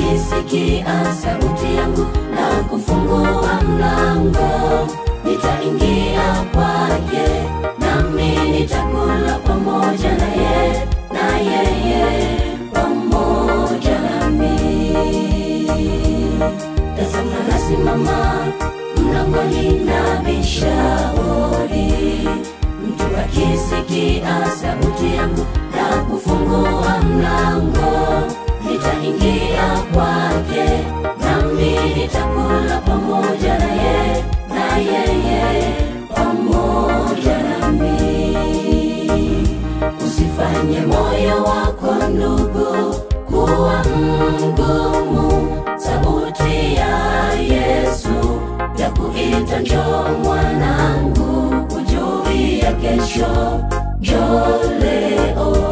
akisikia sauti yangu na kufungua mlango, nitaingia kwake, nami nitakula pamoja naye, na yeye pamoja nami. Tazama nasimama mlangoni nabisha hodi, mtu akisikia sauti yangu na kufungua mlango, nitaingia kwake, nami nitakula pamoja naye, na yeye pamoja nami. Usifanye moyo wako ndugu kuwa mgumu, sauti ya Yesu ya kuita njoo mwanangu, hujui ya kesho, njoo leo.